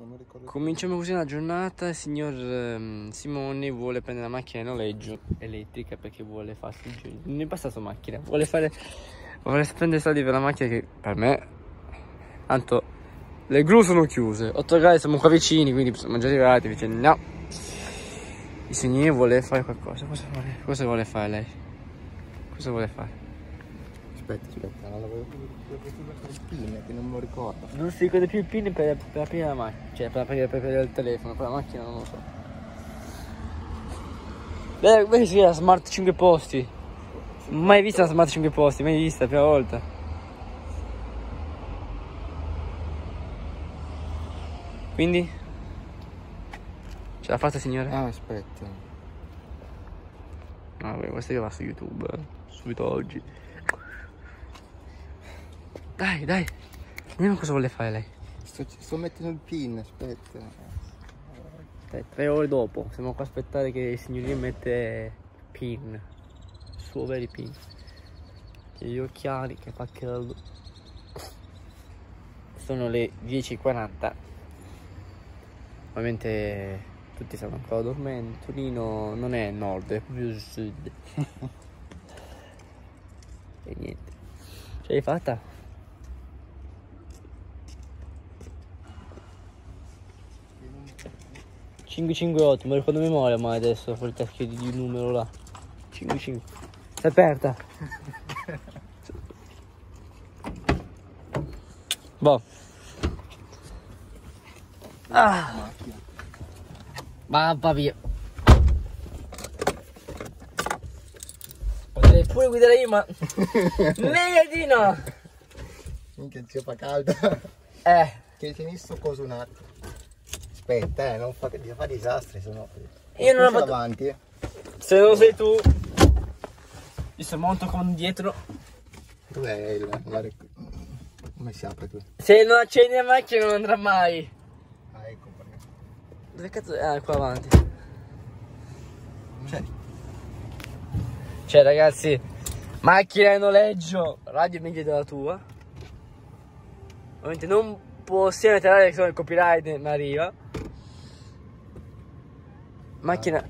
non mi ricordo. Cominciamo così la giornata. Il signor Simone vuole prendere la macchina in noleggio elettrica perché vuole farsi il giro. Non è passato macchina, vuole spendere soldi per la macchina che per me, tanto le gru sono chiuse. 8 gradi, siamo qua vicini, quindi siamo già arrivati. Dice no, il signore vuole fare qualcosa. Cosa vuole fare lei? Cosa vuole fare? Aspetta, non l'avevo più il PIN che non me lo ricordo. Non si ricorda più il PIN per aprire la macchina, cioè per aprire il telefono, per la macchina non lo so. Vedi sì, la Smart 5 posti. Mai vista la Smart 5 posti, mai vista, prima volta. Quindi? Ce l'ha fatta, signore? Ah, aspetta. Vabbè, questo che va su YouTube, subito oggi. Dai, vediamo cosa vuole fare lei. Sto mettendo il PIN, aspetta. 3 ore dopo, siamo qua a aspettare che il signorino mette PIN, il suo vero PIN. E gli occhiali che fa caldo. Sono le 10:40. Ovviamente tutti stanno ancora dormendo. Torino non è nord, è proprio il sud. E niente. Ce l'hai fatta? 558, me lo ricordo a memoria, ma adesso quel cacchio di numero là. 55. Sei aperta? Boh. Ah. Mamma mia. Potrei pure guidare io, ma meglio di no. Minchia, zio, fa caldo. Che tieni sto coso un attimo. Aspetta, non fa disastri, sennò. Io non ho fatto davanti. Se non sei tu. Io sono molto con dietro. Dov'è come si apre qui? Se non accendi la macchina non andrà mai. Ah, ecco perché. Dove cazzo è? Ah, qua avanti. Cioè ragazzi, macchina in noleggio, radio meglio della tua. Ovviamente non possiamo entrare che sono il copyright mi arriva. Macchina.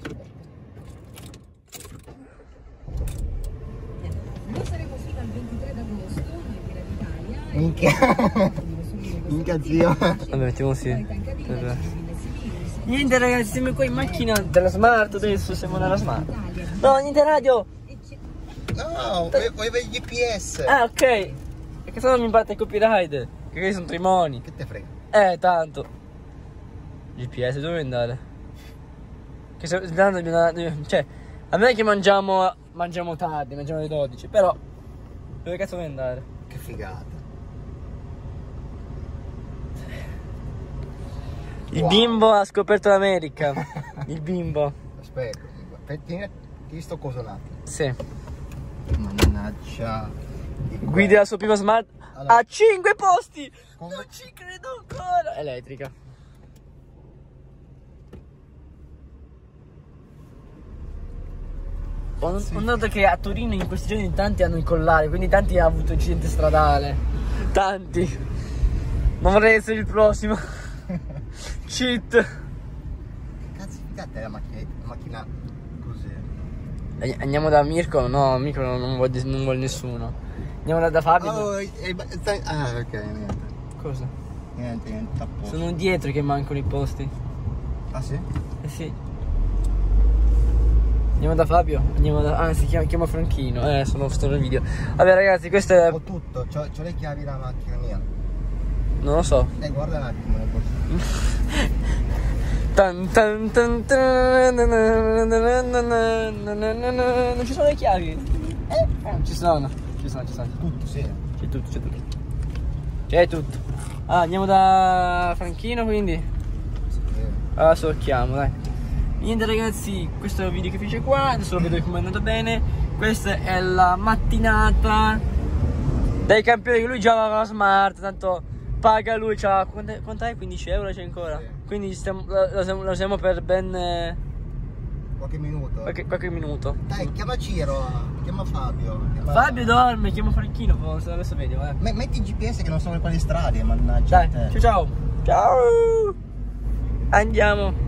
Non saremo fino al 23 d'agosto nel Villa d'Italia. Minchia zio. Vabbè, mettiamo sì. Niente ragazzi, siamo qua in macchina della Smart, adesso siamo nella Smart. No, niente radio. No, volevo il GPS. Ah, ok. Perché sennò mi batte il copyright. Che sono trimoni. Che te frega? Tanto. GPS, dove andare? Che se, cioè, a me che mangiamo tardi, mangiamo alle 12, però dove cazzo vuoi andare? Che figata. Il bimbo ha scoperto l'America. Il bimbo. Aspetta, tieni sto coso un attimo. Sì. Mannaggia. Guidi la sua prima Smart allora, a 5 posti. come? Non ci credo ancora. Elettrica. Ho notato che a Torino in questi giorni tanti hanno i collari, quindi tanti hanno avuto incidente stradale. Tanti. Non vorrei essere il prossimo. Cheat. Che cazzo figata è la macchina così? Andiamo da Mirko? No, Mirko non vuole nessuno. Andiamo da Fabio? Oh, ok, niente. Cosa? Niente, a posto. Sono dietro che mancano i posti. Ah sì? Eh sì. Andiamo da Fabio? Anzi, chiama Franchino. Sono nel video. Vabbè ragazzi, questo è... Ho tutto, c'ho le chiavi della macchina mia. Non lo so. Guarda un attimo. Non ci sono le chiavi? Ci sono. Tutto, sì. C'è tutto. Andiamo da Franchino quindi. Adesso lo chiamo, dai. Niente ragazzi, questo è il video che finisce qua. Adesso lo vedo come è andato bene. Questa è la mattinata dei campioni, che lui già aveva la Smart, tanto paga lui, c'ha quant'è? 15 euro c'è ancora. Sì. Quindi lo siamo per ben qualche minuto. Qualche minuto. Dai, chiama Ciro, chiama Fabio. Fabio dorme, chiama Franchino, forse adesso vedi, metti il GPS che non so quali strade, mannaggia. Dai, ciao. Ciao. Andiamo.